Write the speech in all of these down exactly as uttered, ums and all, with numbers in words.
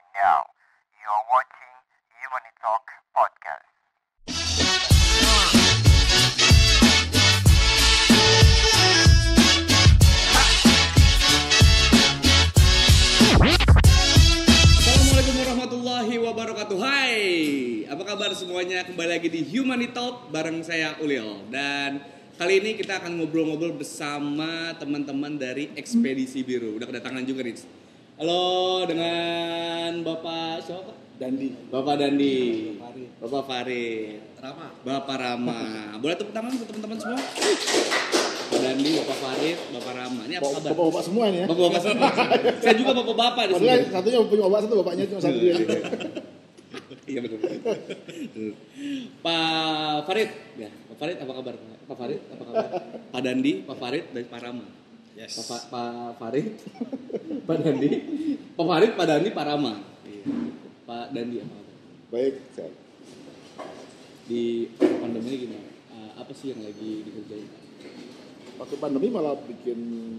Now, you're watching Human Talk Podcast. Assalamualaikum warahmatullahi wabarakatuh. Hai, apa kabar semuanya? Kembali lagi di Human Talk bareng saya Ulil. Dan kali ini kita akan ngobrol-ngobrol bersama teman-teman dari Ekspedisi Biru. Udah kedatangan juga nih. Halo, dengan Bapak siapa? Dandi. Bapak Dandi. Bapak Farid. Bapak Farid. Rama. Bapak Rama. Boleh tepuk tangan untuk teman-teman semua? Bapak Dandi, Bapak Farid, Bapak Rama. Ini apa kabar? Bapak-bapak semua ini ya. Bapak-bapak semua. Saya juga bapak-bapak di Padahal sini. satunya punya bapak satu, bapaknya cuma satu dia. Iya betul. Pak Farid, ya. Pak Farid apa kabar? Pak Farid apa kabar? Pak Dandi, Pak Farid dan Pak Rama. Yes. Pak, Pak Farid, Pak Dandi, Pak Farid, Pak Dandi, Pak Rama. Iya. Pak Dandi apa kabar? Baik, sehat. Di pandemi ini gimana? Uh, apa sih yang lagi dikerjain? Waktu pandemi malah bikin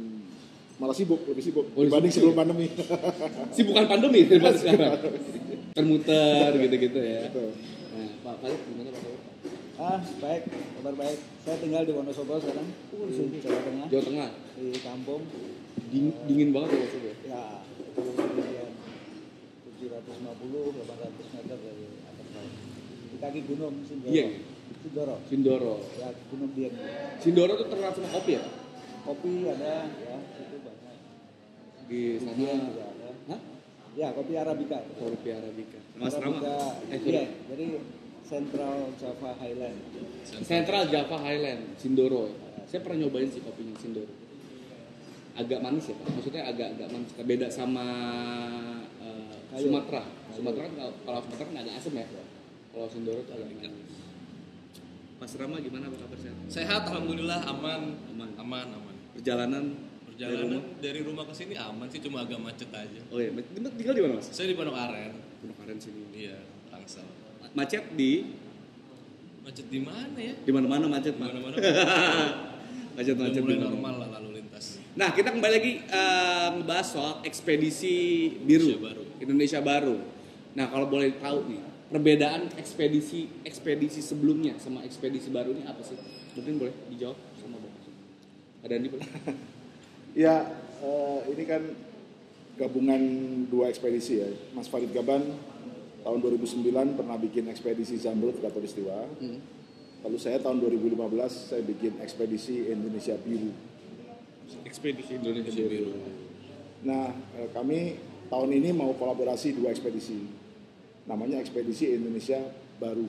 malah sibuk, lebih sibuk Oh, dibanding sibuk sebelum ya? pandemi. Sih bukan pandemi daripada sekarang. Termuter gitu-gitu ya. Betul. Nah, Pak Farid gimana Pak Farid? Ah, baik, kabar baik. Saya tinggal di Wonosobo sekarang, di Jawa Tengah, Jawa Tengah. di kampung. Ding, dingin banget ya Pak. Ya, kemudian tujuh ratus lima puluh sampai delapan ratus meter dari atas laut. Di kaki gunung Sindoro. Iya. Sindoro. Sindoro. Ya, Gunung Dieng. Sindoro tuh terkenal sama kopi ya? Kopi ada, ya, itu banyak. Di sana. Dieng juga ada. Hah? Ya, kopi Arabica. Kopi Arabica. Mas Rama. Arabica, Eh, iya, jadi Central Java Highland. Central Java Highland, Sindoro. Ya. Saya pernah nyobain sih kopinya Sindoro. Agak manis ya Pak. Maksudnya agak-agak manis. Beda sama uh, Kayu. Sumatera. Kayu. Sumatera kan kalau- kalau Sumatera kan agak asam ya. Kalau Sindoro tuh agak manis. Mas Rama gimana apa kabar sehat? Sehat, alhamdulillah, aman, Aman. aman, aman. Perjalanan Perjalanan dari rumah ke sini aman sih, cuma agak macet aja. Oh iya, tinggal di mana Mas? Saya di Pondok Aren, Pondok Aren sini. iya, Tangsel. Macet di Macet di mana ya? di mana-mana macet, Di Pak. mana-mana. Macet Udah macet mulai di mana-mana. normal lah lalu lintas. Nah, kita kembali lagi eh, ngebahas soal ekspedisi biru Indonesia Baru. Indonesia Baru. Nah, kalau boleh tahu nih, perbedaan ekspedisi ekspedisi sebelumnya sama ekspedisi baru ini apa sih? Mungkin boleh dijawab sama Bapak. Ada Andi boleh? Ya, eh, ini kan gabungan dua ekspedisi ya. Mas Farid Gaban tahun dua ribu sembilan pernah bikin ekspedisi Zamrud Katulistiwa. Hmm. Lalu saya tahun dua ribu lima belas saya bikin ekspedisi Indonesia Biru. Ekspedisi Indonesia Biru. Nah, eh, kami tahun ini mau kolaborasi dua ekspedisi. Namanya Ekspedisi Indonesia Baru.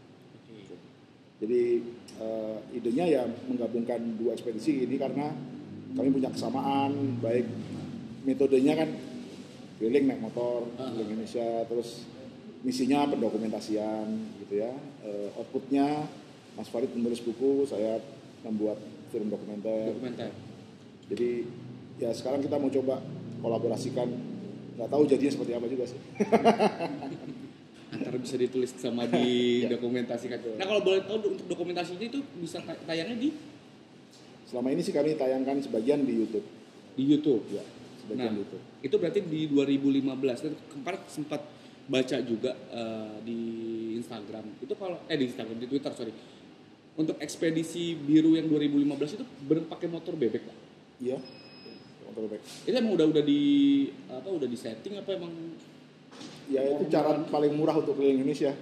Jadi eh, idenya ya menggabungkan dua ekspedisi ini karena kami punya kesamaan, baik metodenya kan keliling naik motor keliling Indonesia, terus misinya pendokumentasian gitu ya. Eh, outputnya Mas Farid menulis buku, saya membuat film dokumenter. Dokumenter. Jadi ya sekarang kita mau coba kolaborasikan, nggak tahu jadinya seperti apa juga sih. Antara bisa ditulis sama didokumentasikan. Nah, kalau boleh tahu untuk dokumentasinya itu bisa tay- tayangnya di Selama ini sih kami tayangkan sebagian di YouTube. di YouTube. Ya, sebagian Nah, di YouTube. itu berarti di dua ribu lima belas dan kemarin sempat baca juga eh, di Instagram. Itu kalau eh di Instagram di Twitter sorry. Untuk ekspedisi biru yang dua ribu lima belas itu bener pakai motor bebek, Pak. Iya. Motor bike. Itu emang udah udah di apa udah di setting apa emang Ya itu cara paling murah untuk keliling Indonesia.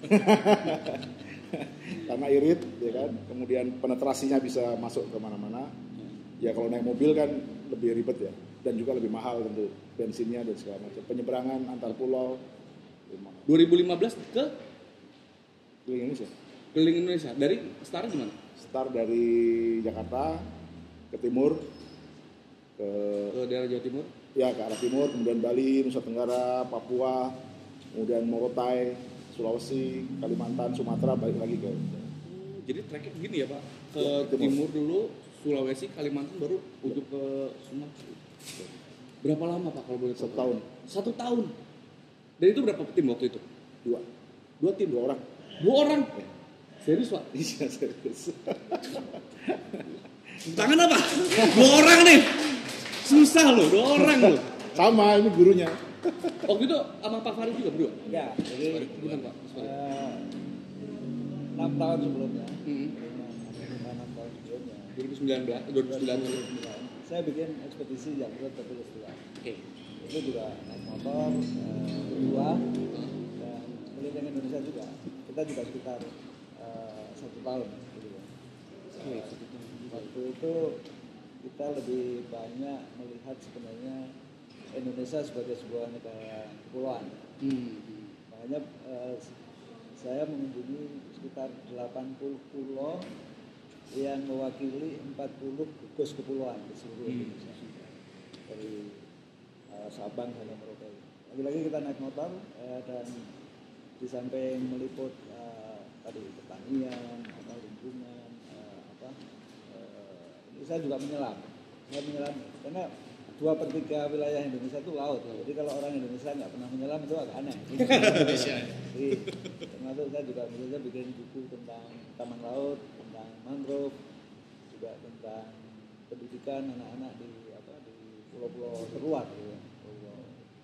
Karena irit, ya kan. Kemudian penetrasinya bisa masuk ke mana-mana. Ya kalau naik mobil kan lebih ribet ya, dan juga lebih mahal tentu bensinnya dan segala macam. Penyeberangan antar pulau lebih mahal. dua ribu lima belas ke Keliling Indonesia. keliling Indonesia dari start gimana? Start dari Jakarta ke timur, ke Ke daerah Jawa Timur. ya ke arah timur, kemudian Bali, Nusa Tenggara, Papua, kemudian Morotai, Sulawesi, Kalimantan, Sumatera, balik lagi ke Jadi treknya gini ya Pak, ke Ya, timur. timur dulu, Sulawesi, Kalimantan baru ujung ke Sumatera. Berapa lama Pak kalau boleh tahu? Satu tahun. Satu tahun. Dan itu berapa tim waktu itu? dua, Dua tim. dua orang. Dua orang. Serius Pak? Iya serius. Tangan apa? Dua orang nih. Susah loh, dua orang loh. Sama ini gurunya. Waktu itu sama Pak Farid juga berdua? Enggak, jadi Gimana Pak? Mas Farid? eh, enam tahun sebelumnya, Hmm. lima enam tahun sebelumnya, dua ribu sembilan belas, dua ribu sembilan belas. saya bikin ekspedisi Jamrut Katulistiwa. Oke. Itu juga naik motor eh, berdua dan keliling Indonesia juga. Kita juga sekitar eh, satu tahun. Gitu ya. Oke. Waktu itu kita lebih banyak melihat sebenarnya Indonesia sebagai sebuah negara kepulauan. Hmm. Makanya eh, saya mengunjungi sekitar delapan puluh pulau yang mewakili empat puluh gugus kepulauan di seluruh Indonesia. Dari eh, Sabang sampai Merauke. Lagi-lagi kita naik motor eh, dan di samping meliput eh, tadi pertanian, apa lingkungan, eh, apa eh, saya juga menyelam. Saya menyelam karena dua per tiga wilayah Indonesia itu laut. Jadi kalau orang Indonesia nggak pernah menyelam itu agak aneh. Indonesia. Jadi termasuk saya juga misalnya bikin buku tentang taman laut, tentang mangrove, juga tentang pendidikan anak-anak di apa di pulau-pulau terluar gitu ya. Pulau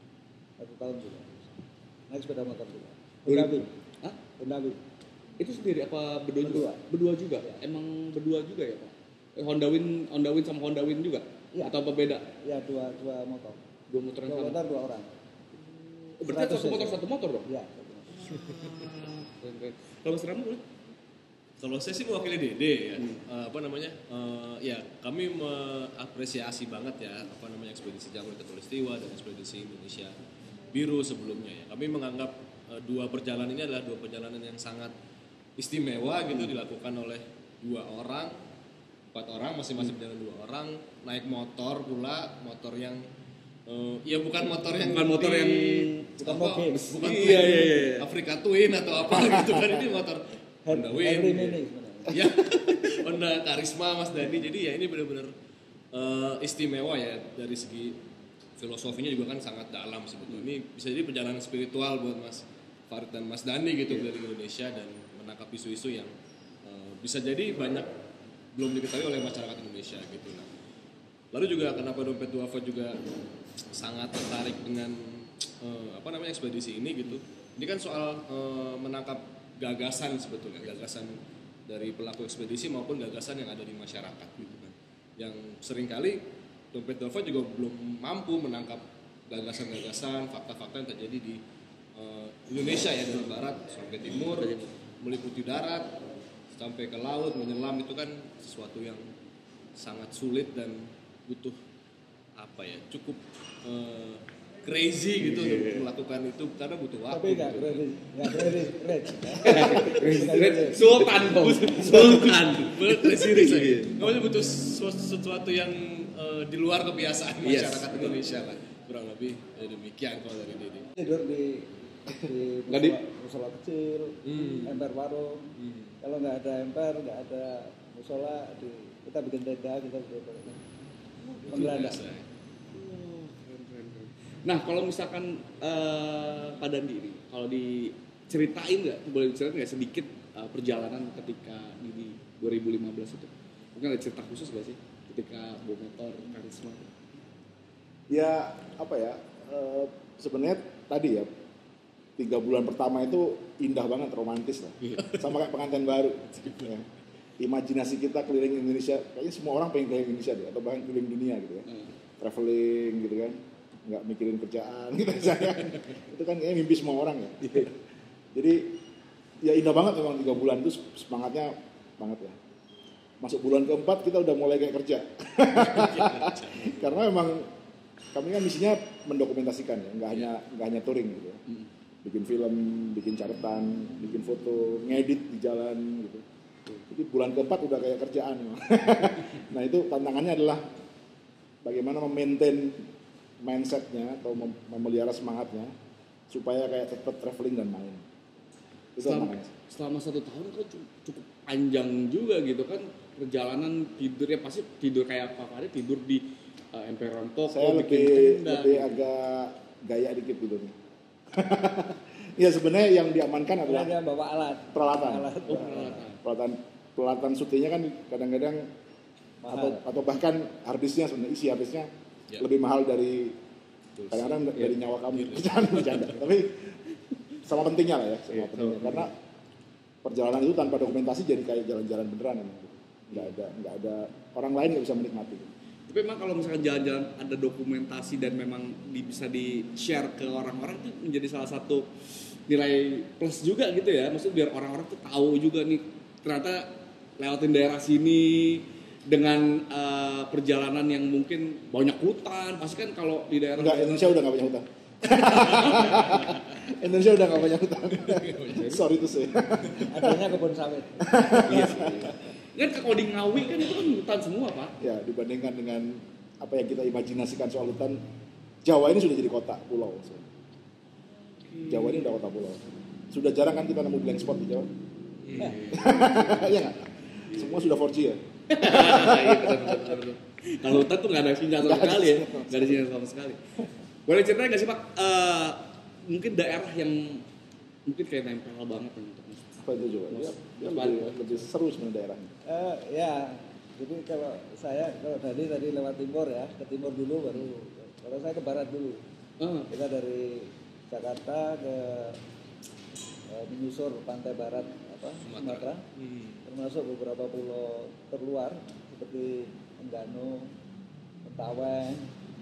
satu tahun juga. Naik sepeda motor juga. Honda Wing. Hah? Honda Wing. Itu sendiri apa berdua juga? Berdua. Berdua juga? Ya. Emang berdua juga ya Pak? Eh, Honda Win, Honda Win sama Honda Win juga? Iya. Atau apa beda? Ya dua dua motor. Dua motor yang Dua sama? motor dua orang. Oh, berarti seratus satu motor cc. satu motor dong? Iya. satu motor. Keren, keren. Kalau Mas Rama boleh? Kalau saya sih mewakili Dede ya, Eh, apa namanya? eh, ya kami mengapresiasi banget ya apa namanya ekspedisi Jamrut Katulistiwa dan ekspedisi Indonesia Biru sebelumnya ya. Kami menganggap eh, dua perjalanan ini adalah dua perjalanan yang sangat istimewa gitu dilakukan oleh dua orang, empat orang masing-masing dengan dua orang naik motor pula, motor yang eh, ya bukan motor yang Bukan motor di- yang bukan apa, mobil. bukan Iya, iya, iya. Afrika Twin atau apa gitu kan, ini motor Honda Win. Henry Mini sebenarnya. Ya, Honda Karisma Mas Dani. Jadi ya ini benar-benar eh, istimewa ya dari segi filosofinya juga kan sangat dalam sebetulnya. Ini bisa jadi perjalanan spiritual buat Mas Farid dan Mas Dani gitu dari Indonesia dan menangkap isu-isu yang eh, bisa jadi banyak belum diketahui oleh masyarakat Indonesia gitu. Nah, lalu juga kenapa Dompet Duafa juga sangat tertarik dengan eh, apa namanya ekspedisi ini gitu. Ini kan soal eh, menangkap gagasan sebetulnya, gagasan dari pelaku ekspedisi maupun gagasan yang ada di masyarakat gitu kan. Yang seringkali Dompet Duafa juga belum mampu menangkap gagasan-gagasan, fakta-fakta yang terjadi di eh, Indonesia ya, dari barat sampai timur, meliputi darat sampai ke laut, menyelam itu kan sesuatu yang sangat sulit dan butuh apa ya, cukup eh, crazy gitu untuk melakukan itu karena butuh waktu. Tapi nggak gitu. crazy, nggak crazy, rich. Sultan dong. Sultan. Bener, crazy rich lagi. Namanya butuh sesu- sesuatu yang eh, di luar kebiasaan Yes. masyarakat Indonesia lah. Kurang lebih ya demikian kalau dari Dede. Tidur di di Nggak di- musola, musola kecil, Hmm. emper warung. Hmm. Kalau nggak ada emper, nggak ada musola, di, kita bikin tenda, kita bikin penggelandang. Biasa ya. Nah, kalau misalkan eh, Pak Dandi ini, kalau diceritain nggak, boleh diceritain nggak sedikit eh, perjalanan ketika di, di dua ribu lima belas itu? Mungkin ada cerita khusus nggak sih ketika bawa motor Karisma? Ya apa ya, eh, sebenarnya tadi ya tiga bulan pertama itu indah banget, romantis lah, sama kayak pengantin baru. Ya. Imajinasi kita keliling Indonesia, kayaknya semua orang pengen keliling Indonesia deh, atau bahkan keliling dunia gitu ya, Hmm. traveling gitu kan, nggak mikirin kerjaan gitu saya. Itu kan kayaknya mimpi semua orang ya. Jadi ya indah banget memang tiga bulan itu, semangatnya banget ya. Masuk bulan keempat kita udah mulai kayak kerja, karena memang kami kan misinya mendokumentasikan ya, nggak hanya nggak hanya touring gitu ya. Bikin film, bikin catatan, bikin foto, ngedit di jalan gitu. Jadi bulan keempat udah kayak kerjaan. Nah itu tantangannya adalah bagaimana memaintain mindsetnya atau mem- memelihara semangatnya supaya kayak tetap traveling dan main. Itu Selama, tantangannya. selama satu tahun kan cu- cukup panjang juga gitu kan, perjalanan tidurnya pasti tidur kayak Pak Farid, tidur di uh, emperan toko, Saya bikin lebih tenda. lebih gitu. agak gaya dikit gitu nih. Ya sebenarnya yang diamankan Karena adalah dia bawa alat. peralatan. Alat. Oh, peralatan. Peralatan peralatan syutingnya kan kadang-kadang atau Mahal. atau bahkan harddisknya sebenarnya isi harddisknya Ya. lebih mahal dari Kadang-kadang dari nyawa kami bercanda, bercanda. Tapi sama pentingnya lah ya, sama Iya, pentingnya. sama Karena perjalanan itu tanpa dokumentasi jadi kayak jalan-jalan beneran emang. Nggak ada, nggak ada orang lain nggak bisa menikmati. Tapi memang kalau misalkan jalan-jalan ada dokumentasi dan memang di, bisa di-share ke orang-orang itu menjadi salah satu nilai plus juga gitu ya. Maksudnya biar orang-orang tuh tahu juga nih ternyata lewatin daerah sini dengan uh, perjalanan yang mungkin banyak hutan. Pasti kan kalau di daerah Enggak, Indonesia udah nggak banyak hutan. Indonesia udah nggak banyak hutan. Sorry tuh sih. Adanya kebun sawit. Iya sih. Kan kalau di Ngawi kan itu kan hutan semua, Pak. Ya, dibandingkan dengan apa yang kita imajinasikan soal hutan, Jawa ini sudah jadi kota pulau. Jawa ini udah kota pulau. Sudah jarang kan kita nemu blank spot di Jawa. Iya nggak? Semua sudah four G ya. Iya, betul, betul, betul. Kalau hutan tuh nggak ada sinyal sama sekali ya, nggak ada sinyal sama sekali. Boleh ceritain nggak sih Pak? Uh, mungkin daerah yang mungkin kayak nempel banget yang untuk Mas. Apa itu coba? Ya, ya lebih, lebih seru sebenarnya daerahnya. Uh, ya, jadi kalau saya kalau tadi tadi lewat timur ya, ke timur dulu baru. Kalau saya ke barat dulu. Uh. Kita dari Jakarta ke uh, menyusur pantai barat apa Sumatera, hmm. termasuk beberapa pulau terluar seperti Enggano, Mentawai,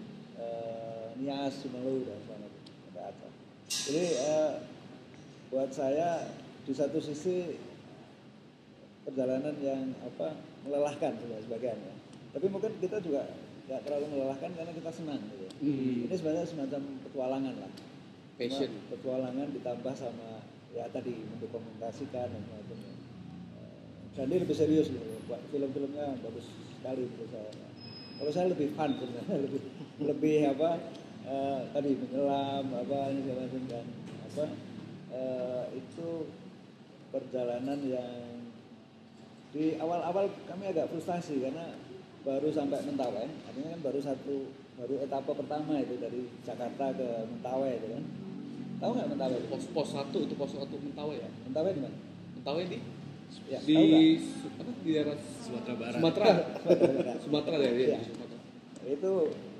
uh, Nias, Sumalu dan sebagainya. Ada Aceh. Jadi uh, buat saya di satu sisi perjalanan yang apa melelahkan sebagian ya. Tapi mungkin kita juga nggak terlalu melelahkan karena kita senang gitu. Hmm. Ini sebenarnya semacam petualangan lah. Passion. Petualangan ditambah sama ya tadi mendokumentasikan dan sebagainya. Dan ini lebih serius gitu. Buat film-filmnya bagus sekali menurut saya. Kalau saya lebih fun sebenarnya, lebih lebih apa uh, tadi menyelam apa ini segala macam dan apa uh, itu perjalanan yang di awal-awal kami agak frustasi karena baru sampai Mentawai, artinya kan baru satu baru etapa pertama itu dari Jakarta ke Mentawai itu kan. Tahu nggak Mentawai? Pos pos satu itu pos satu Mentawai ya? Mentawai di mana? Mentawai di ya, di apa di daerah Sumatera Barat. Sumatera. Sumatera ya, ya. Ya. Itu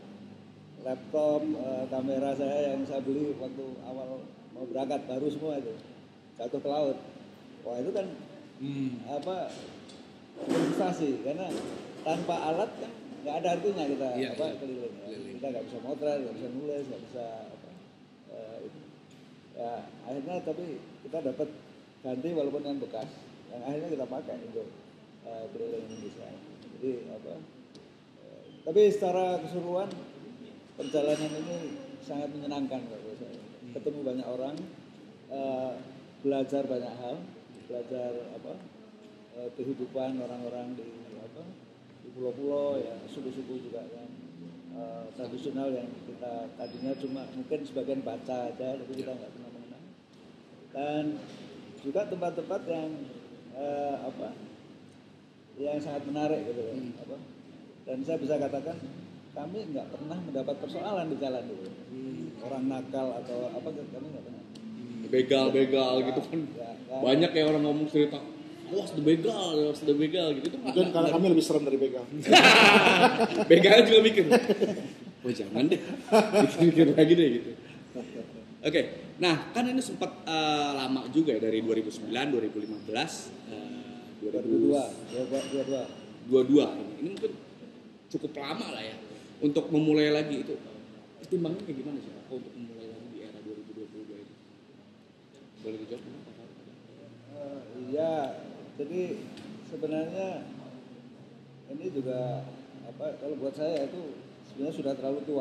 laptop, uh, kamera saya yang saya beli waktu awal mau berangkat baru semua itu jatuh ke laut. Wah itu kan hmm. apa frustasi karena tanpa alat kan nggak ada artinya kita ya, apa ya. keliling, ya. keliling. Kita nggak bisa motret, nggak bisa nulis, nggak bisa apa. Uh, itu. Ya akhirnya tapi kita dapat ganti walaupun yang bekas, yang akhirnya kita pakai untuk uh, keliling Indonesia. Jadi apa? Uh, tapi secara keseluruhan perjalanan ini sangat menyenangkan kalau saya. Ketemu banyak orang, uh, belajar banyak hal, belajar apa uh, kehidupan orang-orang di apa di pulau-pulau ya, suku-suku juga kan uh, tradisional yang kita tadinya cuma mungkin sebagian baca aja, tapi kita nggak pernah mengenal. Dan juga tempat-tempat yang uh, apa yang sangat menarik gitu kan. Hmm. Apa? Dan saya bisa katakan kami nggak pernah mendapat persoalan di jalan itu. Hmm. Orang nakal atau apa kami nggak pernah. Begal-begal ya, gitu kan. Ya, ya. Banyak ya orang ngomong cerita, awas the begal, awas the begal gitu. Itu mungkin karena kami lebih serem dari begal. Begalnya juga mikir, oh jangan deh, mikir lagi deh gitu. Oke, okay. Nah kan ini sempat uh, lama juga ya dari dua ribu sembilan, dua ribu lima belas, uh, dua ribu dua, dua ribu dua ini. Ini mungkin cukup lama lah ya untuk memulai lagi itu. Pertimbangannya kayak gimana sih Pak untuk memulai lagi di era dua ribu dua puluh dua ini? Boleh dijawab kenapa Pak? Uh, iya, jadi sebenarnya ini juga apa kalau buat saya itu sebenarnya sudah terlalu tua.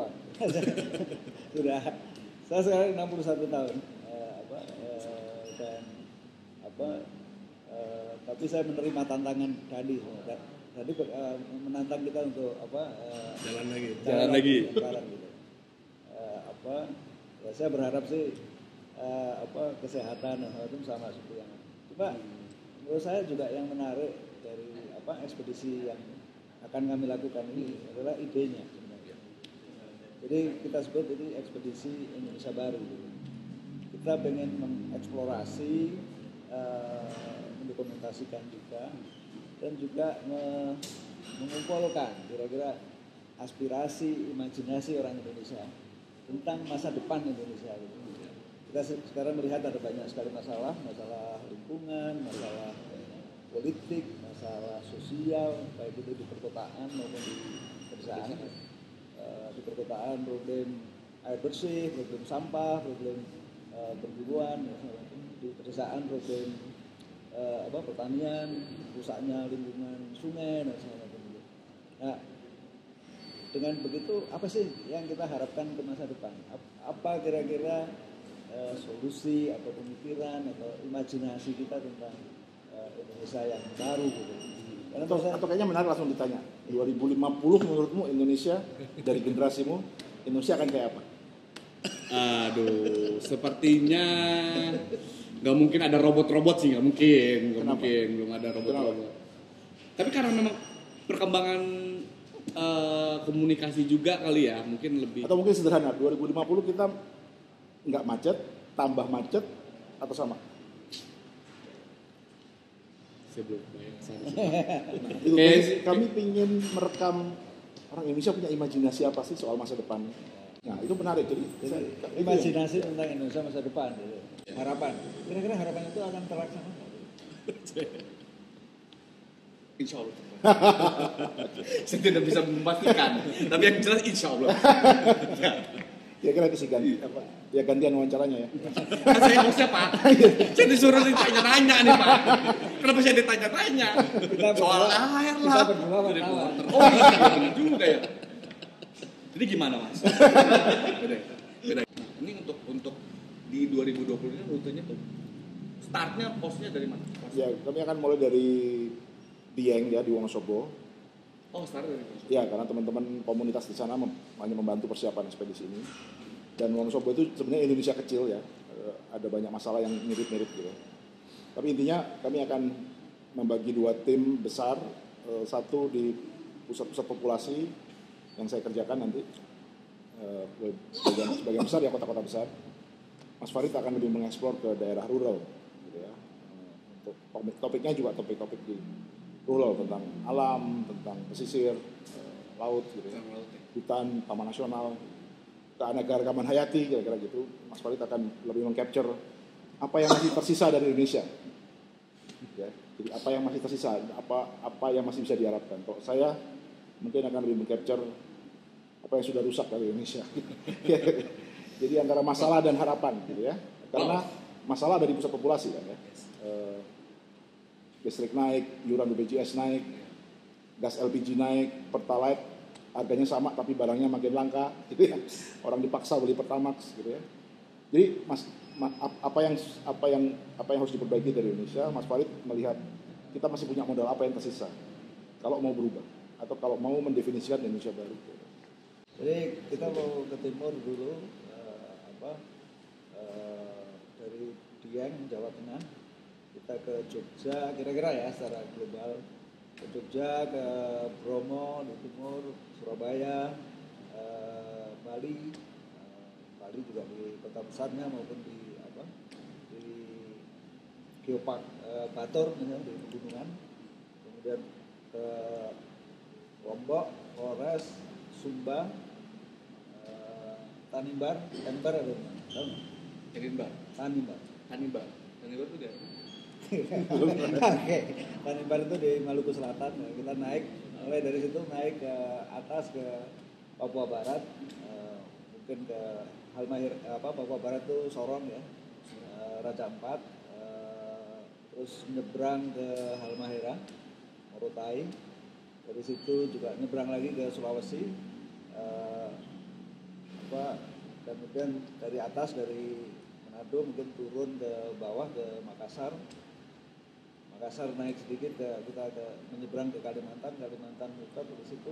Sudah saya sekarang enam puluh satu tahun uh, apa uh, dan apa uh, tapi saya menerima tantangan tadi tadi uh, menantang kita untuk apa uh, jalan lagi jalan lagi sekarang gitu. Uh, apa ya saya berharap sih uh, apa kesehatan dan hal itu sama seperti yang cuma menurut saya juga yang menarik dari apa ekspedisi yang akan kami lakukan ini adalah idenya sebenarnya. Jadi kita sebut ini ekspedisi Indonesia Baru. Kita pengen mengeksplorasi, uh, mendokumentasikan juga, dan juga me- mengumpulkan kira-kira aspirasi, imajinasi orang Indonesia tentang masa depan Indonesia. Gitu. Kita se- sekarang melihat ada banyak sekali masalah, masalah lingkungan, masalah politik, masalah sosial, baik itu di perkotaan maupun di pedesaan. Uh, di perkotaan problem air bersih, problem sampah, problem uh, perburuan, di pedesaan problem uh, apa pertanian, rusaknya lingkungan sungai dan sebagainya. Nah, dengan begitu apa sih yang kita harapkan ke masa depan? Apa kira-kira uh, solusi atau pemikiran atau imajinasi kita tentang uh, Indonesia yang baru gitu? Karena Atau, saya, atau kayaknya menarik langsung ditanya. dua ribu lima puluh menurutmu Indonesia dari generasimu Indonesia akan kayak apa? Aduh, sepertinya nggak mungkin ada robot-robot sih, nggak mungkin, nggak Kenapa? mungkin belum ada robot-robot. Tapi karena memang perkembangan eh, komunikasi juga kali ya, mungkin lebih. Atau mungkin sederhana, dua ribu lima puluh kita nggak macet, tambah macet atau sama? Saya belum bayang kesana sih. Itu Kayak kami, sih- kami ingin merekam orang Indonesia punya imajinasi apa sih soal masa depan. Nah itu menarik. Jadi jadi, saya- itu yang- imajinasi tentang Indonesia masa depan, gitu. Harapan. Kira-kira harapan itu akan terlaksana nggak? Insya Allah. Saya tidak bisa memastikan, tapi yang jelas insya Allah. ya kira itu sih ganti, apa, ya gantian wawancaranya ya. Kan saya hostnya Pak, saya disuruh ditanya-tanya nih Pak. Kenapa saya ditanya-tanya? Kita Soal berdua- air kita lah. berdua wartawan. Oh iya, benar juga ya. Jadi gimana Mas? Beda, beda. Nah, ini untuk untuk di dua ribu dua puluh ini rutenya tuh startnya posnya dari mana? Ya kami akan mulai dari Dieng ya di Wonosobo. Oh start dari mana? Ya karena teman-teman komunitas di sana mem- hanya membantu persiapan ekspedisi ini. Dan Wonosobo itu sebenarnya Indonesia kecil ya, Eh, ada banyak masalah yang mirip-mirip gitu. Tapi intinya kami akan membagi dua tim besar, Eh, satu di pusat-pusat populasi yang saya kerjakan nanti, Eh, sebagian, sebagian besar ya kota-kota besar. Mas Farid akan lebih mengeksplor ke daerah rural, gitu ya. Eh, Untuk topik- topiknya juga topik-topik di rural tentang alam, tentang pesisir, eh, laut, gitu ya. Hutan, taman nasional, keanekaragaman hayati, kira-kira gitu. Mas Farid akan lebih mengcapture apa yang masih tersisa dari Indonesia. Ya, jadi apa yang masih tersisa, apa apa yang masih bisa diharapkan. Kalau saya mungkin akan lebih mengcapture apa yang sudah rusak dari Indonesia. Jadi antara masalah dan harapan, gitu ya. Karena masalah dari pusat populasi kan ya. Eh, listrik naik, iuran B P J S naik, gas L P G naik, Pertalite harganya sama tapi barangnya makin langka, gitu ya. Orang dipaksa beli Pertamax, gitu ya. Jadi mas, ma- ap- apa yang apa yang apa yang harus diperbaiki dari Indonesia, Mas Farid melihat kita masih punya modal apa yang tersisa. Kalau mau berubah atau kalau mau mendefinisikan Indonesia baru. Jadi kita mau ke timur dulu, eh, apa eh, dari Dieng Jawa Tengah, kita ke Jogja, kira-kira ya secara global, ke Jogja, ke Bromo di timur, Surabaya, eh, Bali, eh, Bali juga di kota besarnya maupun di apa di Geopark eh, Batur misalnya di pegunungan, kemudian ke Lombok, Flores, Sumba, eh, Tanimbar, Tanimbar ada di mana? Tahu nggak? Tanimbar, Tanimbar. Tanimbar, Tanimbar itu dia. Oke, Tanimbar itu di Maluku Selatan. Nah, kita naik, mulai dari situ naik ke atas ke Papua Barat, eh, mungkin ke Halmahera, apa Papua Barat itu Sorong ya, eh, Raja Ampat, eh, terus nyebrang ke Halmahera, Morotai. Dari situ juga nyebrang lagi ke Sulawesi, eh, apa, kemudian dari atas dari Manado mungkin turun ke bawah ke Makassar. Makassar naik sedikit ke kita ke menyeberang ke Kalimantan, Kalimantan Utara di situ.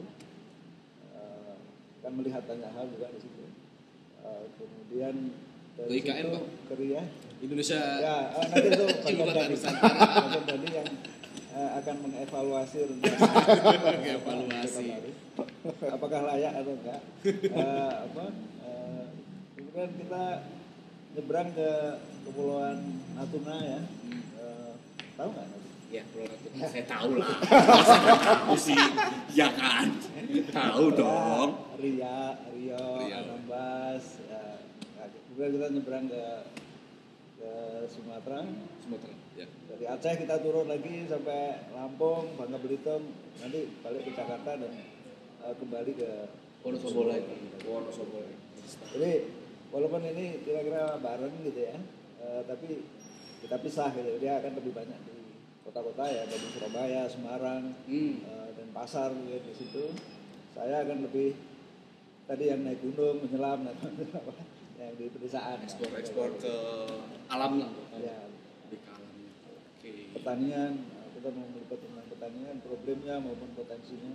Uh, kan melihat banyak hal juga di situ. Uh, kemudian dari I K N, situ Pak. ke Riau. Indonesia Ya, uh, nanti itu Ibu bagian Kota dari Nusantara. bagian dari yang uh, akan mengevaluasi rencana Mengevaluasi. Kota Baru. Apakah layak atau enggak? Uh, apa? Uh, kemudian kita nyebrang ke Kepulauan Natuna ya. Uh, tahu nggak? Ya, Pulau Ratu. Saya tahu lah. Masa sih, ya kan? Tahu dong. Ria, Rio, Riau. Anambas, ya. Nah, kemudian kita nyebrang ke ke Sumatera. Sumatera. Ya. Dari Aceh kita turun lagi sampai Lampung, Bangka Belitung, nanti balik ke Jakarta dan uh, kembali ke Wonosobo lagi. Wonosobo lagi. Jadi walaupun ini kira-kira bareng gitu ya, uh, tapi kita pisah gitu. Dia akan lebih banyak di kota-kota ya, dari Surabaya, Semarang, Hmm. uh, dan pasar gitu di situ. Saya akan lebih tadi yang naik gunung, menyelam, atau apa, yang di pedesaan. Ekspor-ekspor ke alam lah. Ya, Di ke alamnya. Oke. pertanian, uh, kita mau melibat tentang pertanian, problemnya maupun potensinya.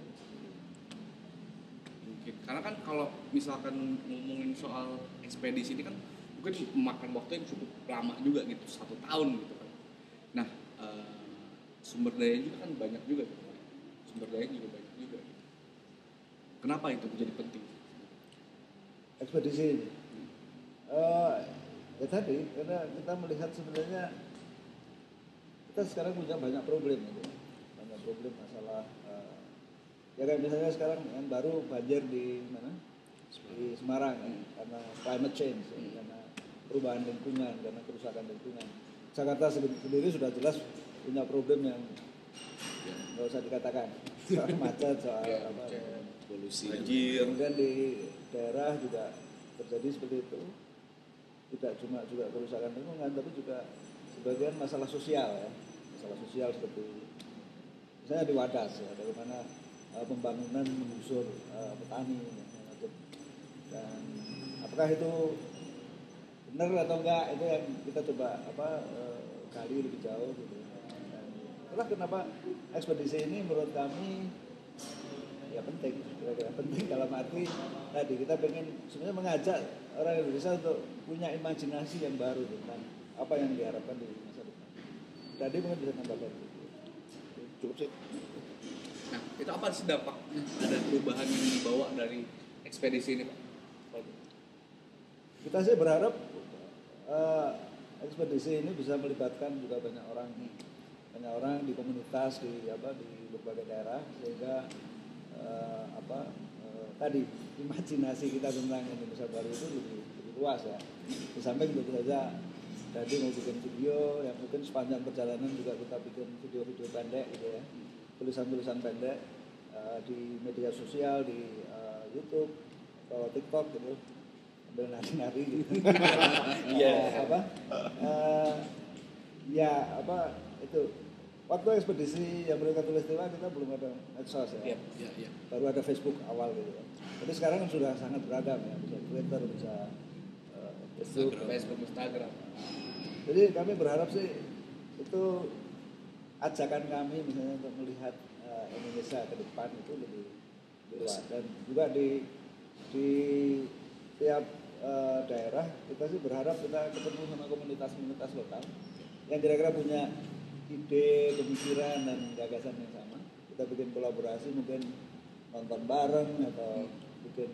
Mungkin karena kan kalau misalkan ngomongin soal ekspedisi ini kan mungkin memakan waktu yang cukup lama juga gitu, satu tahun gitu kan. Nah, eh, sumber daya juga kan banyak juga gitu. Sumber daya juga banyak juga gitu. Kenapa itu menjadi penting? Ekspedisi ini. Eh, ya tadi karena kita melihat sebenarnya kita sekarang punya banyak problem gitu. Banyak problem masalah eh, ya kayak misalnya sekarang yang baru banjir di mana? Di Semarang kan, karena climate change ya, karena perubahan lingkungan, karena kerusakan lingkungan. Jakarta sendiri sudah jelas punya problem yang nggak usah dikatakan soal macet, soal Ya, apa macet. Polusi. Banjir. kemudian di daerah juga terjadi seperti itu, tidak cuma juga kerusakan lingkungan tapi juga sebagian masalah sosial ya, masalah sosial seperti misalnya di Wadas ya, bagaimana uh, pembangunan menggusur uh, petani dan macam. Dan apakah itu benar atau enggak, itu yang kita coba apa uh, gali lebih jauh gitu. Dan itulah kenapa ekspedisi ini menurut kami ya penting, kira-kira penting dalam arti tadi kita pengen sebenarnya mengajak orang Indonesia untuk punya imajinasi yang baru tentang apa yang diharapkan di masa depan. Tadi mungkin bisa tambahkan. Cukup sih. Nah, itu apa sih dampaknya? Ada perubahan yang dibawa dari ekspedisi ini, Pak? Kita sih berharap eh, ekspedisi ini bisa melibatkan juga banyak orang, banyak orang di komunitas di apa di berbagai daerah sehingga eh, apa eh, tadi imajinasi kita tentang Indonesia baru itu lebih, lebih luas ya. Di samping tentu saja tadi mau bikin video yang mungkin sepanjang perjalanan juga kita bikin video-video pendek gitu ya, tulisan-tulisan pendek eh, di media sosial, di eh, YouTube atau TikTok gitu, sambil nari-nari gitu. Iya. Eh, apa eh, ya apa itu waktu ekspedisi yang mereka tulis itu kita belum ada medsos ya. Iya. Ya, ya. Baru ada Facebook awal gitu ya. Tapi sekarang sudah sangat beragam ya, bisa Twitter, bisa uh, Facebook. Instagram, Facebook, Instagram. Jadi kami berharap sih itu ajakan kami misalnya untuk melihat uh, Indonesia ke depan itu lebih luas, dan juga di di tiap uh, daerah kita sih berharap kita ketemu sama komunitas-komunitas lokal yang kira-kira punya ide, pemikiran dan gagasan yang sama. Kita bikin kolaborasi, mungkin nonton bareng atau bikin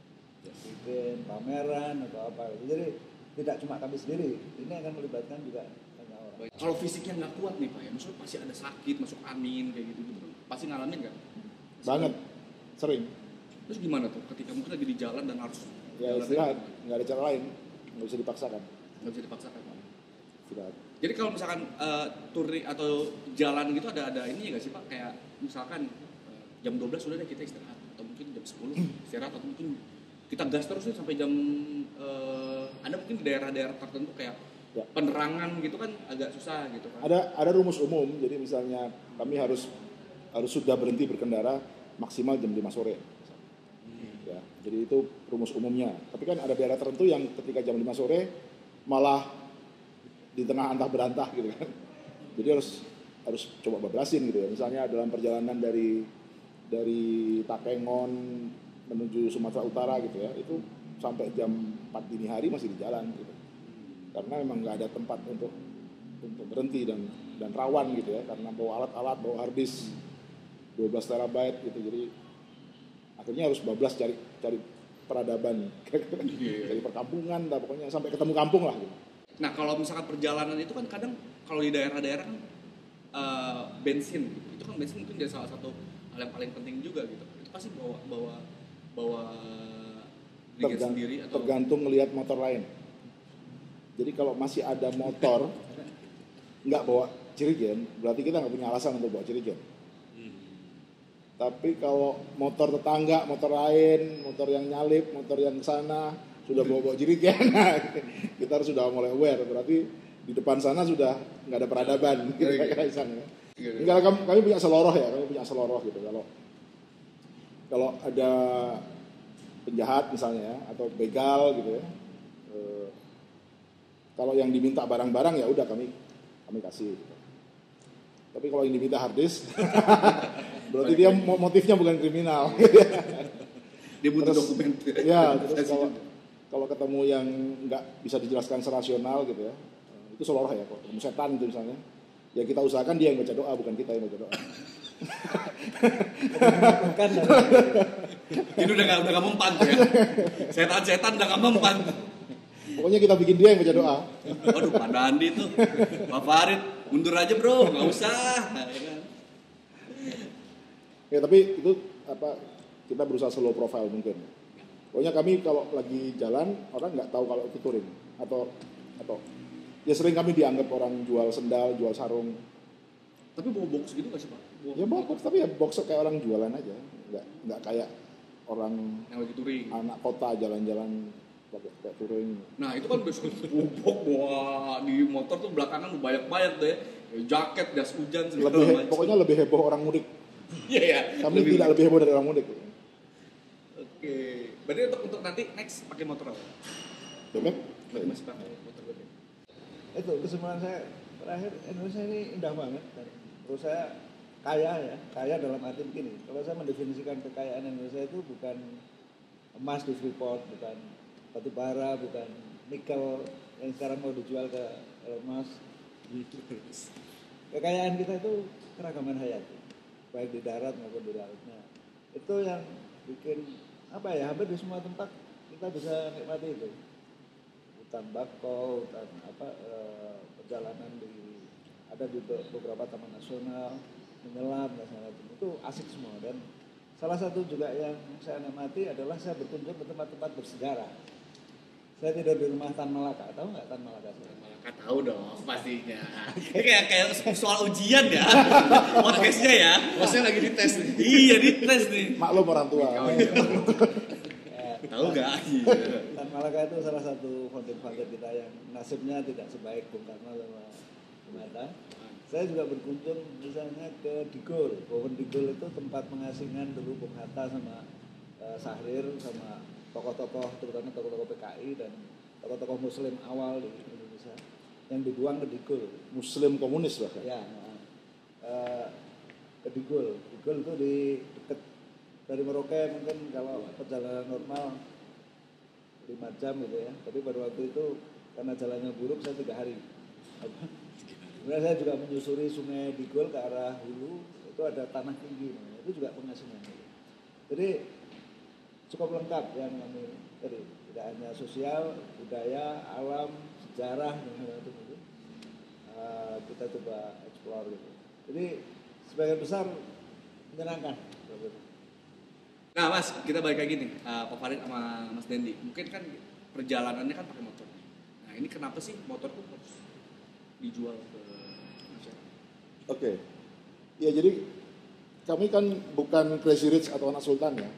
bikin pameran atau apa. Jadi tidak cuma kami sendiri, ini akan melibatkan juga banyak orang. Baik. Kalau fisiknya nggak kuat nih, Pak, ya, maksudnya pasti ada sakit, masuk angin kayak gitu gitu. Pasti ngalamin nggak? Banget, sering. Terus gimana tuh ketika mungkin lagi di jalan dan harus Ya jalan istirahat, nggak ada cara lain, nggak bisa dipaksakan. nggak bisa dipaksakan, Pak? Istirahat. Jadi kalau misalkan uh, turi atau jalan gitu ada ada ini nggak sih, Pak? Kayak misalkan uh, jam dua belas sudah deh kita istirahat, atau mungkin jam sepuluh istirahat, atau mungkin kita gas terus nih sampai jam uh, ada mungkin di daerah-daerah tertentu kayak Ya. penerangan gitu kan agak susah gitu kan. Ada ada rumus umum, jadi misalnya kami harus harus sudah berhenti berkendara maksimal jam lima sore. Ya, jadi itu rumus umumnya. Tapi kan ada daerah tertentu yang ketika jam lima sore malah di tengah antah berantah gitu kan. Jadi harus harus coba bablasin gitu ya. Misalnya dalam perjalanan dari dari Takengon menuju Sumatera Utara gitu ya, itu sampai jam empat dini hari masih di jalan gitu. Karena memang nggak ada tempat untuk untuk berhenti dan dan rawan gitu ya, karena bawa alat-alat, bawa hard disk dua belas terabyte gitu. Jadi akhirnya harus bablas cari cari peradaban, cari perkampungan, lah, pokoknya sampai ketemu kampung lah gitu. Nah kalau misalkan perjalanan itu kan kadang kalau di daerah-daerah kan uh, bensin gitu. Itu kan bensin mungkin jadi salah satu hal yang paling penting juga gitu. Itu pasti bawa bawa bawa Brigade Tergan- sendiri atau tergantung ngelihat motor lain. Jadi kalau masih ada motor nggak bawa cirigen, berarti kita nggak punya alasan untuk bawa cirigen. Tapi kalau motor tetangga, motor lain, motor yang nyalip, motor yang sana sudah bawa-bawa jirigen, kita harus sudah mulai aware. Berarti di depan sana sudah nggak ada peradaban. Kira-kira di sana. Enggak, kami, kami punya seloroh ya, kami punya seloroh gitu. Kalau kalau ada penjahat misalnya ya, atau begal gitu ya, eh, kalau yang diminta barang-barang ya udah kami kami kasih. Gitu. Tapi kalau yang diminta hard disk, berarti dia motifnya bukan kriminal. dia butuh Terus, dokumen. Ya, terus kalau kalau ketemu yang nggak bisa dijelaskan serasional gitu ya, itu seloroh ya. Kalau ketemu setan itu misalnya, ya kita usahakan dia yang baca doa, bukan kita yang baca doa. Kan Ini udah gak, udah gak mempan tuh ya. Setan-setan udah gak mempan. Pokoknya kita bikin dia yang baca doa. Waduh, Pak Dandi tuh. Pak Farid, mundur aja bro, gak usah. Ya tapi itu apa, kita berusaha slow profile mungkin. Pokoknya kami kalau lagi jalan orang nggak tahu kalau itu touring atau atau ya sering kami dianggap orang jual sendal, jual sarung. Tapi bawa box gitu gak sih Pak? Bawa Ya box, tapi ya box kayak orang jualan aja, nggak nggak kayak orang yang lagi touring. anak kota jalan-jalan pakai kayak touring. Nah itu kan besok bubuk bawa di motor tuh belakangan banyak-banyak deh. Jaket, jas hujan segala Lebih macam. pokoknya lebih heboh orang mudik. Iya ya. Kami tidak lebih heboh dari orang mudik. Oke. Berarti untuk untuk nanti next pakai motor apa? Bebek? Masih pakai motor bebek. itu kesimpulan saya terakhir, Indonesia ini indah banget. Dan menurut saya kaya ya, kaya dalam arti begini. Kalau saya mendefinisikan kekayaan Indonesia itu bukan emas di Freeport, bukan batu bara, bukan nikel yang sekarang mau dijual ke Elon Musk. Kekayaan kita itu keragaman hayati, baik di darat maupun di lautnya. Itu yang bikin apa ya, hampir di semua tempat kita bisa nikmati itu. Hutan bakau, hutan apa eh, perjalanan di ada di beberapa taman nasional, menyelam dan segala macam itu asik semua. Dan salah satu juga yang saya nikmati adalah saya berkunjung ke tempat-tempat bersejarah. Saya tidur di rumah Tan Malaka, tahu nggak Tan Malaka? Malaka tahu dong pastinya. Ini kayak kayak soal ujian ya. Podcastnya ya. Maksudnya lagi dites nih. Iya dites nih. Maklum orang tua. Oh, iya. Tahu nggak? Tan Malaka itu salah satu founder-founder kita yang nasibnya tidak sebaik Bung Karno sama Bung Hatta. Saya juga berkunjung misalnya ke Digul. Pohon Digul itu tempat pengasingan dulu Bung Hatta sama uh, Sahrir sama tokoh-tokoh, terutama tokoh-tokoh P K I dan tokoh-tokoh Muslim awal di Indonesia yang dibuang ke Digul. Muslim komunis bahkan. Ya, uh, ke Digul. Digul itu di dekat dari Merauke mungkin kalau perjalanan normal lima jam gitu ya. Tapi pada waktu itu karena jalannya buruk saya tiga hari. Kemudian saya juga menyusuri sungai Digul ke arah hulu, itu ada tanah tinggi, itu juga pengasingan. Jadi cukup lengkap yang kami tadi, tidak hanya sosial, budaya, alam, sejarah dan macam itu. Uh, kita coba explore gitu. Jadi sebagian besar menyenangkan. Nah Mas, kita balik lagi nih, uh, Pak Farid sama Mas Dendi. Mungkin kan perjalanannya kan pakai motor. Nah ini kenapa sih motor tuh harus dijual ke masyarakat? Oke. Ya jadi kami kan bukan crazy rich atau anak sultan ya.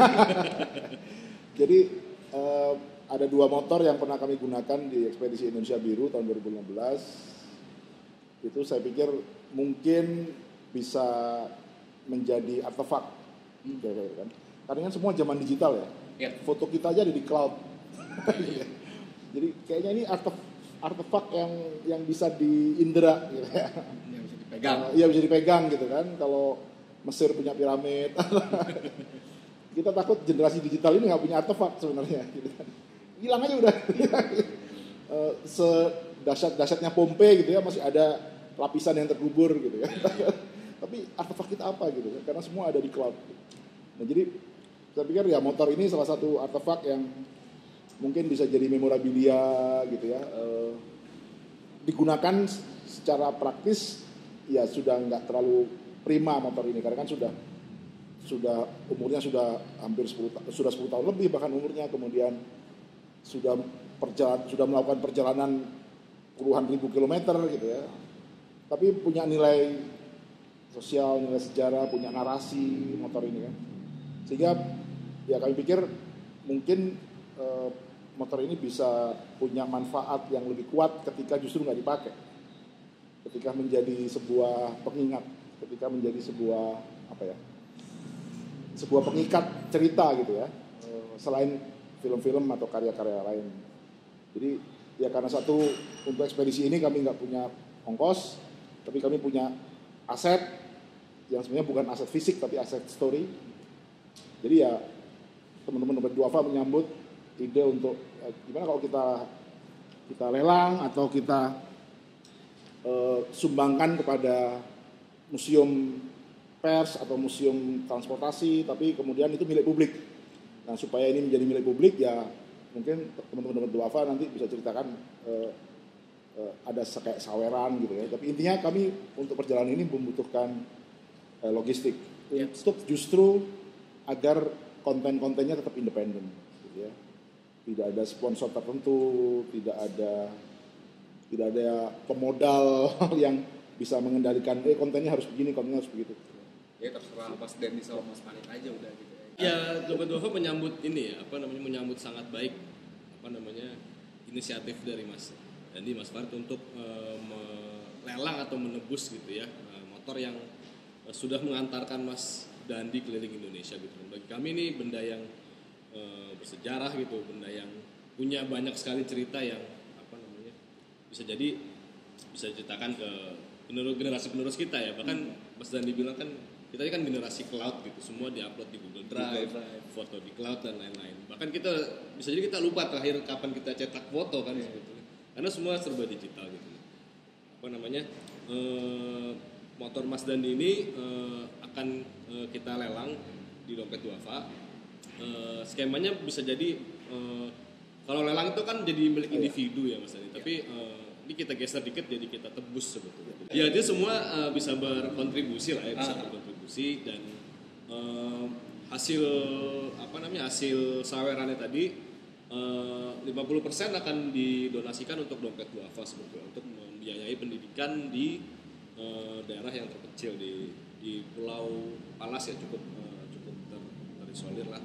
Jadi eh, ada dua motor yang pernah kami gunakan di ekspedisi Indonesia Biru tahun dua ribu enam belas. Itu saya pikir mungkin bisa menjadi artefak, hmm. kan? Karena kan semua zaman digital ya. Yeah. Foto kita aja ada di cloud. Jadi kayaknya ini artefak, artefak yang yang bisa diindra, gitu ya. Yang bisa dipegang. Iya uh, bisa dipegang gitu kan. Kalau Mesir punya piramid, kita takut generasi digital ini nggak punya artefak sebenarnya, gitu kan. Hilang aja udah. uh, Sedahsyat-dahsyatnya Pompei gitu ya, masih ada lapisan yang terkubur gitu ya. Tapi artefak kita apa gitu kan? Karena semua ada di cloud. Nah jadi saya pikir ya motor ini salah satu artefak yang mungkin bisa jadi memorabilia gitu ya. Uh, digunakan secara praktis ya sudah nggak terlalu prima motor ini karena kan sudah sudah umurnya sudah hampir sepuluh ta- sudah sepuluh tahun lebih bahkan umurnya, kemudian sudah perjalanan sudah melakukan perjalanan puluhan ribu kilometer gitu ya. Tapi punya nilai sosial, nilai sejarah, punya narasi motor ini kan. Sehingga ya kami pikir mungkin eh, motor ini bisa punya manfaat yang lebih kuat ketika justru nggak dipakai. Ketika menjadi sebuah pengingat, ketika menjadi sebuah apa ya? sebuah pengikat cerita gitu ya. Eh, selain film-film atau karya-karya lain. Jadi ya karena satu untuk ekspedisi ini kami nggak punya ongkos, tapi kami punya aset yang sebenarnya bukan aset fisik tapi aset story. Jadi ya teman-teman Dompet Duafa menyambut ide untuk eh, gimana kalau kita kita lelang atau kita eh, sumbangkan kepada museum pers atau museum transportasi, tapi kemudian itu milik publik. Nah supaya ini menjadi milik publik ya mungkin teman-teman Dompet Duafa nanti bisa ceritakan eh, eh, ada kayak saweran gitu ya. Tapi intinya kami untuk perjalanan ini membutuhkan eh, logistik untuk justru agar konten-kontennya tetap independen, gitu ya. Tidak ada sponsor tertentu, tidak ada tidak ada pemodal yang bisa mengendalikan eh kontennya harus begini, kontennya harus begitu. Ya terserah Mas Dandi sama Mas Manik aja udah gitu ya. Ya, Dompet Duafa menyambut ini ya, apa namanya menyambut sangat baik apa namanya inisiatif dari Mas Dandi, Mas Farid untuk uh, melelang atau menebus gitu ya uh, motor yang uh, sudah mengantarkan Mas Dandi keliling Indonesia gitu. Bagi kami ini benda yang uh, bersejarah gitu, benda yang punya banyak sekali cerita yang apa namanya bisa jadi bisa diceritakan ke penerus generasi penerus kita ya. Bahkan Mas Dandi bilang kan kita ini kan generasi cloud gitu, semua diupload di Google Drive, Google Drive, foto di cloud dan lain-lain. Bahkan kita bisa jadi kita lupa terakhir kapan kita cetak foto kan yeah. sebetulnya, karena semua serba digital gitu. Apa namanya e, motor Mas Dandi ini e, akan e, kita lelang di Dompet Duafa. E, skemanya bisa jadi e, kalau lelang itu kan jadi milik individu ya Mas Dandi, tapi e, ini kita geser dikit jadi kita tebus sebetulnya. Ya dia semua uh, bisa berkontribusi lah ya, bisa ah. berkontribusi dan uh, hasil apa namanya hasil sawerannya tadi uh, lima puluh persen akan didonasikan untuk Dompet Duafa sebetulnya untuk membiayai pendidikan di uh, daerah yang terpencil di di Pulau Palas ya cukup uh, cukup ter, terisolir lah.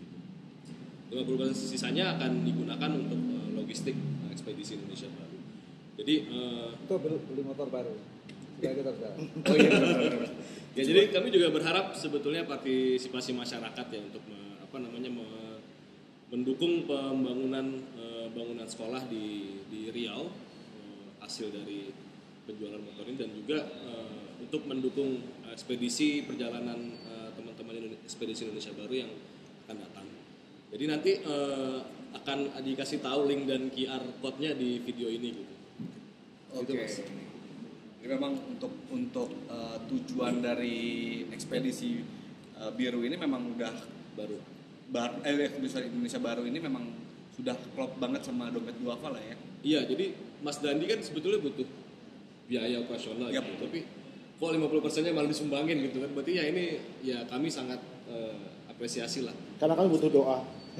lima puluh persen sisanya akan digunakan untuk uh, logistik uh, ekspedisi Indonesia Baru. Jadi uh, itu beli motor baru. Sudah kita sudah. Oh iya. Ya jadi kami juga berharap sebetulnya partisipasi masyarakat ya untuk me, apa namanya me, mendukung pembangunan uh, bangunan sekolah di di Riau uh, hasil dari penjualan motor ini dan juga uh, untuk mendukung ekspedisi perjalanan uh, teman-teman Indonesia, ekspedisi Indonesia Baru yang akan datang. Jadi nanti uh, akan dikasih tahu link dan Q R code-nya di video ini gitu. Oke. Okay. Jadi memang untuk untuk uh, tujuan dari ekspedisi uh, biru ini memang udah baru bar eh ekspedisi Indonesia Baru ini memang sudah klop banget sama Dompet Duafa lah ya. Iya, jadi Mas Dandi kan sebetulnya butuh biaya operasional yep. gitu, tapi kok lima puluh persennya malah disumbangin gitu kan. Berarti ya ini ya kami sangat uh, apresiasi lah. Karena kami butuh doa.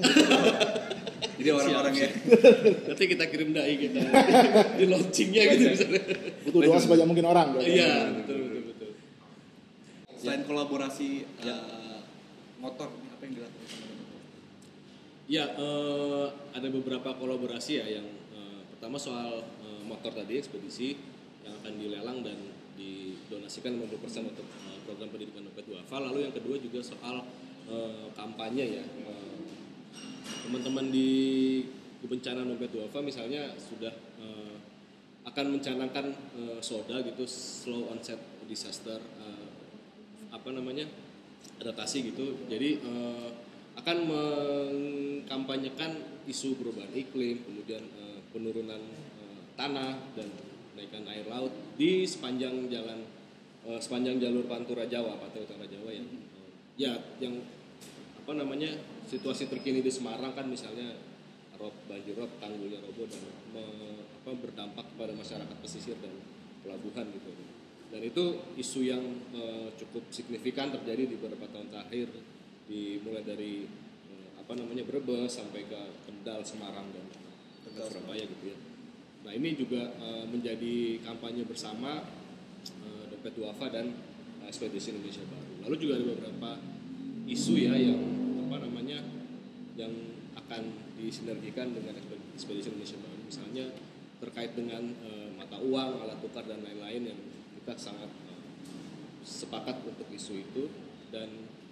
Jadi orang-orang ya. Nanti kita kirim dai kita di launchingnya gitu misalnya. Butuh doa sebanyak mungkin orang. Iya betul betul betul. Selain ya. kolaborasi ya. uh, motor, apa yang dilakukan sama motor? Ya uh, ada beberapa kolaborasi ya yang uh, pertama soal uh, motor tadi ekspedisi yang akan dilelang dan didonasikan lima puluh persen untuk uh, program pendidikan Dompet Duafa. Lalu yang kedua juga soal uh, kampanye ya. Uh, teman-teman di kebencanaan Dompet Duafa misalnya sudah uh, akan mencanangkan uh, SODA gitu, slow onset disaster uh, apa namanya adaptasi gitu. Jadi uh, akan mengkampanyekan isu perubahan iklim, kemudian uh, penurunan uh, tanah dan kenaikan air laut di sepanjang jalan uh, sepanjang jalur Pantura Jawa, Pantura Utara Jawa yang uh, ya yang apa namanya situasi terkini di Semarang kan misalnya rob banjir rob tanggulnya roboh dan me, apa, berdampak kepada masyarakat pesisir dan pelabuhan gitu. Dan itu isu yang uh, cukup signifikan terjadi di beberapa tahun terakhir, dimulai dari uh, apa namanya Brebes sampai ke Kendal, Semarang dan uh, Surabaya gitu ya. Nah ini juga uh, menjadi kampanye bersama uh, Dompet Duafa dan uh, Ekspedisi Indonesia Baru. Lalu juga ada beberapa isu ya yang apa namanya yang akan disinergikan dengan Ekspedisi Indonesia Baru, misalnya terkait dengan uh, mata uang, alat tukar dan lain-lain yang kita sangat uh, sepakat untuk isu itu. Dan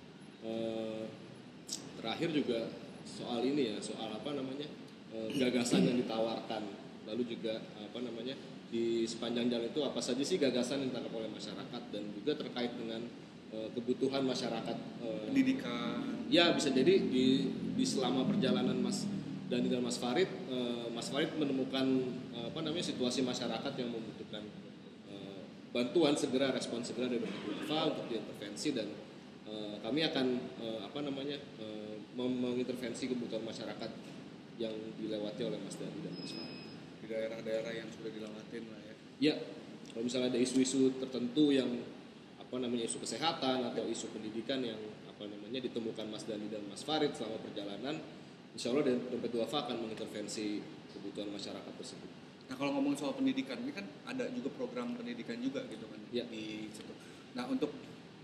uh, terakhir juga soal ini ya, soal apa namanya uh, gagasan yang ditawarkan, lalu juga apa namanya di sepanjang jalan itu apa saja sih gagasan yang ditangkap oleh masyarakat, dan juga terkait dengan uh, kebutuhan masyarakat uh, Pendidikan. Ya bisa jadi di di selama perjalanan Mas Dani dan Mas Farid, uh, Mas Farid menemukan uh, apa namanya situasi masyarakat yang membutuhkan uh, bantuan segera, respon segera dari Duafa untuk diintervensi, dan uh, kami akan uh, apa namanya uh, mengintervensi kebutuhan masyarakat yang dilewati oleh Mas Dani dan Mas Farid Di daerah-daerah yang sudah dilewatin lah ya. Ya, kalau misalnya ada isu-isu tertentu yang apa namanya isu kesehatan atau isu pendidikan yang apa namanya ditemukan Mas Dani dan Mas Farid selama perjalanan, insya Allah Dompet Duafa akan mengintervensi kebutuhan masyarakat tersebut. Nah kalau ngomong soal pendidikan, ini kan ada juga program pendidikan juga gitu kan Ya. di situ. Nah untuk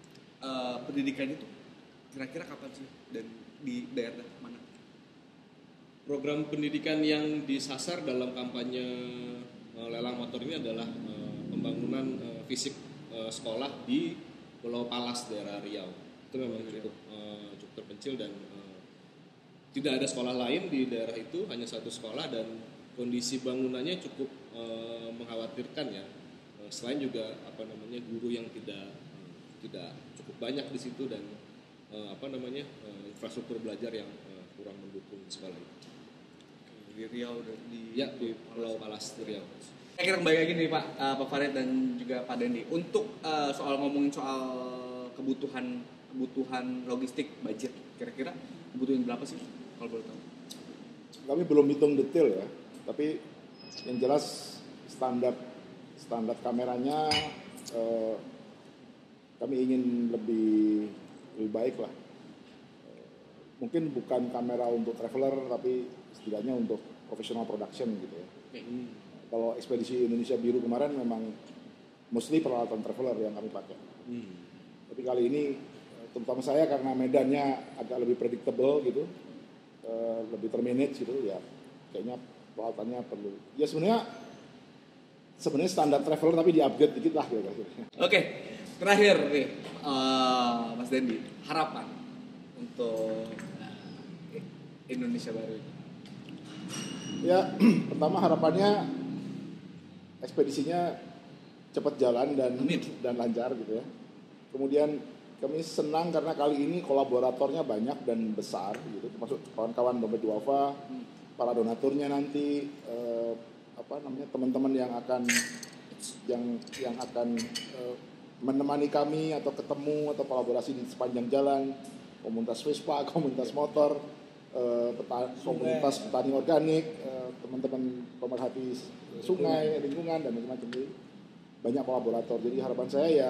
uh, pendidikan itu kira-kira kapan sih dan di daerah mana? Program pendidikan yang disasar dalam kampanye uh, lelang motor ini adalah uh, pembangunan uh, fisik uh, sekolah di Pulau Palas daerah Riau. Itu memang cukup uh, cukup terpencil dan uh, tidak ada sekolah lain di daerah itu, hanya satu sekolah, dan kondisi bangunannya cukup uh, mengkhawatirkan ya. Uh, selain juga apa namanya guru yang tidak uh, tidak cukup banyak di situ, dan uh, apa namanya uh, infrastruktur belajar yang uh, kurang mendukung sekolah itu. Di Riau di Ya, di Pulau Palas Riau. Saya kira kembali lagi nih Pak uh, Pak Farid dan juga Pak Dendi untuk uh, soal ngomongin soal kebutuhan kebutuhan logistik budget, kira-kira kebutuhan berapa sih kalau boleh tahu? Kami belum hitung detail ya, tapi yang jelas standar standar kameranya eh, kami ingin lebih lebih baik lah. Eh, mungkin bukan kamera untuk traveler, tapi setidaknya untuk professional production gitu ya. Hmm. Kalau Ekspedisi Indonesia Biru kemarin memang mostly peralatan traveler yang kami pakai. Hmm. Tapi kali ini terutama saya karena medannya agak lebih predictable gitu, uh, lebih termanage gitu ya, kayaknya peralatannya perlu. Ya sebenarnya sebenarnya standar traveler tapi di upgrade dikit lah gitu. Oke, terakhir nih uh, Mas Dendi, harapan untuk uh, Indonesia Baru ini. Ya pertama harapannya ekspedisinya cepat jalan dan Amin. dan lancar gitu ya. Kemudian kami senang karena kali ini kolaboratornya banyak dan besar gitu, termasuk kawan-kawan Dompet Duafa, para donaturnya nanti eh, apa namanya teman-teman yang akan yang yang akan eh, menemani kami atau ketemu atau kolaborasi di sepanjang jalan, komunitas Vespa, komunitas motor, eh, peta, komunitas petani organik, eh, teman-teman pemerhati sungai, lingkungan dan macam-macam. Jadi banyak kolaborator. Jadi harapan saya ya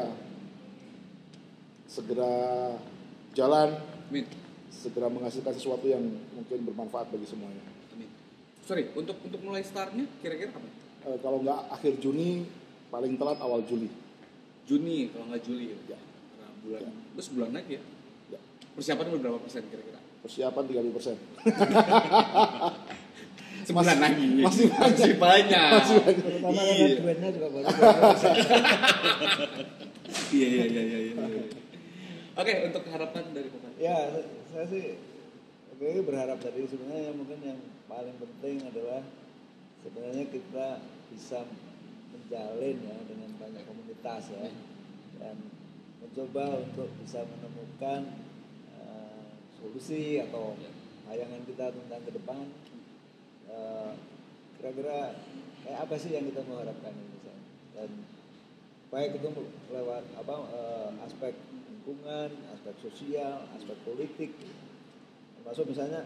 segera jalan, Amin. segera menghasilkan sesuatu yang mungkin bermanfaat bagi semuanya. Amin. Sorry, untuk untuk mulai startnya kira-kira kapan? E, kalau nggak akhir Juni, paling telat awal Juli. Juni kalau nggak Juli ya. Ya. Nah, bulan, Ya. terus bulan lagi ya. Ya. Persiapan berapa persen kira-kira? Persiapan tiga puluh persen. Sebulan lagi. Masih banyak. Masih banyak. Masih banyak. Terutama Iya. karena duitnya juga baru. Iya iya iya iya. iya. Oke, untuk harapan dari Pak Farid. Ya, saya sih oke berharap tadi sebenarnya mungkin yang paling penting adalah sebenarnya kita bisa menjalin ya dengan banyak komunitas ya, dan mencoba untuk bisa menemukan uh, solusi atau bayangan kita tentang ke depan. Uh, kira-kira kayak apa sih yang kita mengharapkan ini misalnya, dan baik itu lewat apa uh, aspek lingkungan, aspek sosial, aspek politik, termasuk misalnya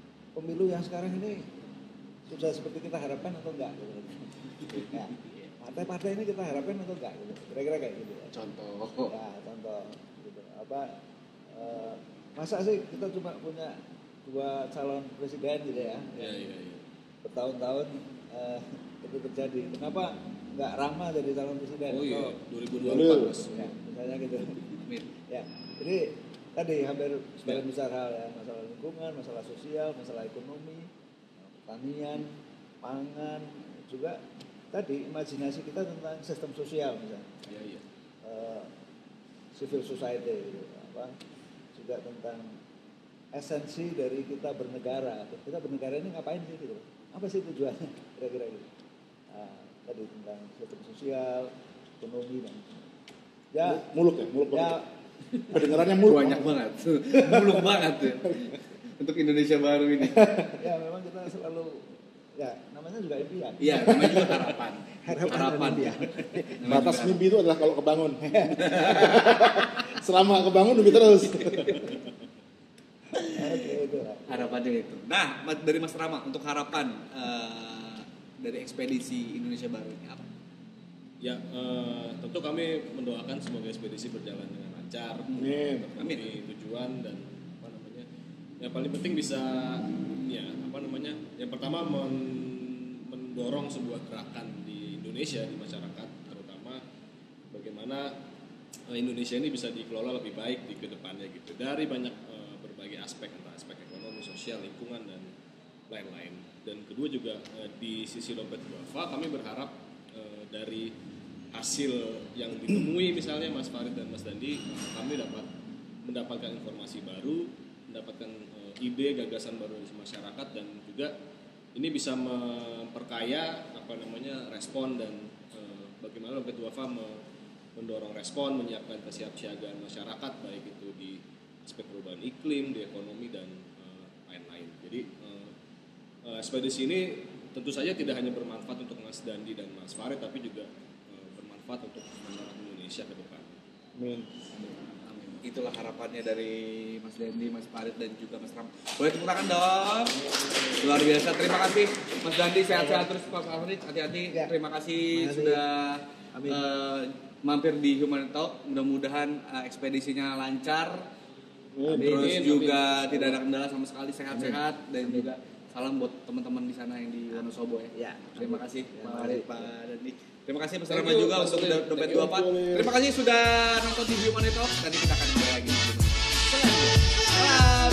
pemilu yang sekarang ini sudah seperti kita harapkan atau enggak gitu. Ya, partai-partai ini kita harapkan atau enggak gitu. Kira-kira kayak gitu ya. Contoh. Ya, contoh gitu. Apa eh, masa sih kita cuma punya dua calon presiden gitu ya. Iya, iya, iya. Bertahun-tahun eh, itu terjadi. Kenapa nggak Rama jadi calon presiden? Oh iya, Atau- dua ribu dua puluh empat Mas. Ya, misalnya gitu. Amin. Ya, jadi tadi hampir sebagian besar hal ya, masalah lingkungan, masalah sosial, masalah ekonomi, pertanian, pangan, juga tadi imajinasi kita tentang sistem sosial misalnya, Iya, iya. eh, civil society, gitu, apa, juga tentang esensi dari kita bernegara. Kita bernegara ini ngapain sih gitu? Apa sih tujuannya? Kira-kira gitu. Nah, tadi tentang sistem sosial, ekonomi dan ya, Muluk ya, muluk ya. banget. Kedengarannya muluk. Banyak banget. Muluk banget ya. Untuk Indonesia baru ini. Ya memang kita selalu ya namanya juga impian. Iya, namanya juga harapan. Harapan dan Harapan. impian. Namanya Batas juga mimpi itu adalah kalau kebangun. Selama kebangun mimpi terus. Oke, itu lah. harapannya itu. Nah, Mas- dari Mas Rama untuk harapan eh, dari ekspedisi Indonesia baru ini apa? Ya, eh, tentu kami mendoakan semoga ekspedisi berjalan dengan lancar, Amin. terpenuhi tujuan dan apa namanya. Yang paling penting bisa ya apa namanya? Yang pertama men- mendorong sebuah gerakan di Indonesia di masyarakat, terutama bagaimana eh, Indonesia ini bisa dikelola lebih baik di kedepannya gitu. Dari banyak eh, berbagai aspek, entah aspek ekonomi, sosial, lingkungan dan lain-lain. Dan kedua juga eh, di sisi dompet duafa kami berharap eh, dari hasil yang ditemui misalnya Mas Farid dan Mas Dandi, kami dapat mendapatkan informasi baru, mendapatkan eh, ide gagasan baru dari masyarakat dan juga ini bisa memperkaya apa namanya respon dan eh, bagaimana dompet duafa me- mendorong respon, menyiapkan kesiapsiagaan masyarakat baik itu di aspek perubahan iklim, di ekonomi dan eh, lain-lain. Jadi eh, eh, ekspedisi ini tentu saja tidak hanya bermanfaat untuk Mas Dandi dan Mas Farid, tapi juga eh, bermanfaat untuk masyarakat Indonesia ke depan. Amin. Amin. Itulah harapannya dari Mas Dandi, Mas Farid dan juga Mas Rama. Boleh tepuk tangan dong. Luar biasa. Terima kasih Mas Dandi, sehat-sehat terus Pak Farid. Hati-hati. Ya. Terima kasih Terima kasih. sudah Amin. eh, mampir di Human Talk. Mudah-mudahan eh, ekspedisinya lancar. Terus Amin. juga tidak ada kendala sama sekali, sehat-sehat dan juga salam buat teman-teman di sana yang di Wonosobo ya. Ya. Terima kasih Ya, Pak mari. Farid, Pak Dandi. Terima kasih Mas Thank Rama you, juga Mas untuk Ulil. dompet Thank you, dua Pak. Ulil. Terima kasih sudah nonton di Human Talk. Nanti kita akan kembali lagi. Salam.